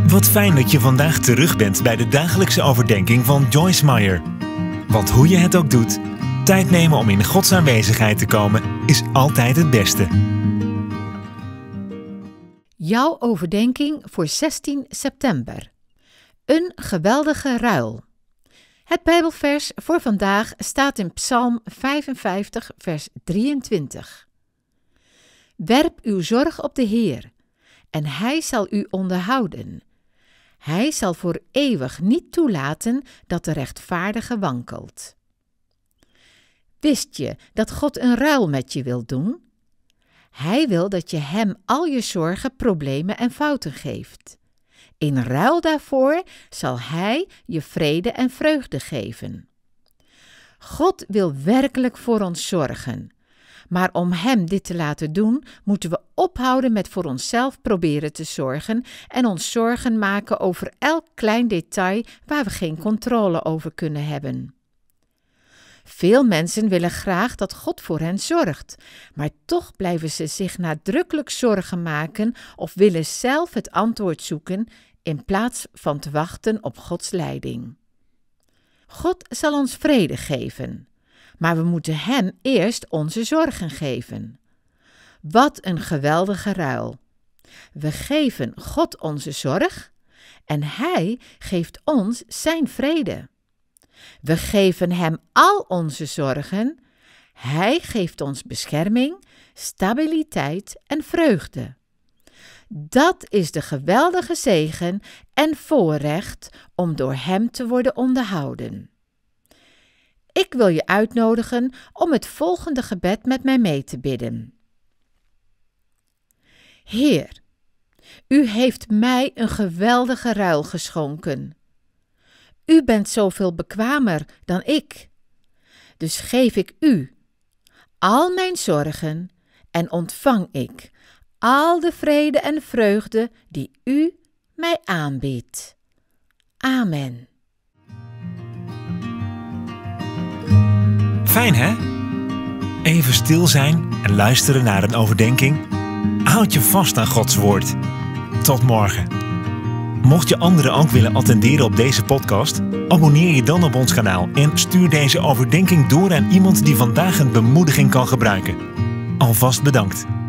Wat fijn dat je vandaag terug bent bij de dagelijkse overdenking van Joyce Meyer. Want hoe je het ook doet, tijd nemen om in Gods aanwezigheid te komen is altijd het beste. Jouw overdenking voor 16 september. Een geweldige ruil. Het Bijbelvers voor vandaag staat in Psalm 55, vers 23. Werp uw zorg op de Heer, en Hij zal u onderhouden. Hij zal voor eeuwig niet toelaten dat de rechtvaardige wankelt. Wist je dat God een ruil met je wil doen? Hij wil dat je Hem al je zorgen, problemen en fouten geeft. In ruil daarvoor zal Hij je vrede en vreugde geven. God wil werkelijk voor ons zorgen. Maar om Hem dit te laten doen, moeten we ophouden met voor onszelf proberen te zorgen en ons zorgen maken over elk klein detail waar we geen controle over kunnen hebben. Veel mensen willen graag dat God voor hen zorgt, maar toch blijven ze zich nadrukkelijk zorgen maken of willen zelf het antwoord zoeken in plaats van te wachten op Gods leiding. God zal ons vrede geven, maar we moeten Hem eerst onze zorgen geven. Wat een geweldige ruil! We geven God onze zorg en Hij geeft ons zijn vrede. We geven Hem al onze zorgen. Hij geeft ons bescherming, stabiliteit en vreugde. Dat is de geweldige zegen en voorrecht om door Hem te worden onderhouden. Ik wil je uitnodigen om het volgende gebed met mij mee te bidden. Heer, U heeft mij een geweldige ruil geschonken. U bent zoveel bekwamer dan ik. Dus geef ik U al mijn zorgen en ontvang ik al de vrede en vreugde die U mij aanbiedt. Amen. Fijn hè? Even stil zijn en luisteren naar een overdenking. Houd je vast aan Gods woord. Tot morgen. Mocht je anderen ook willen attenderen op deze podcast, abonneer je dan op ons kanaal en stuur deze overdenking door aan iemand die vandaag een bemoediging kan gebruiken. Alvast bedankt.